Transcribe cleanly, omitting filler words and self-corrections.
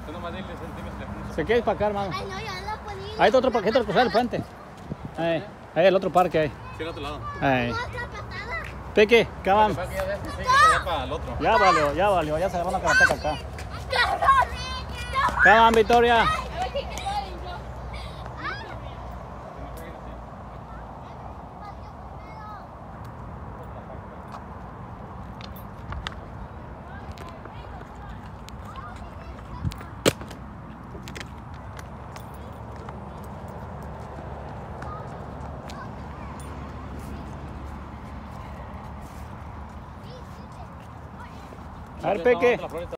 Se quiere ir para acá, hermano. Ay, no, ya la ponía. Ahí está otro parque, cruzar el puente. Ahí el otro parque ahí. Sí, al otro lado. Ahí. Otra patada. Peque, come on. Ya Ya valió, ya se le van a karateca acá. ¡Cabrón! Come on, Victoria. A ver, Peque.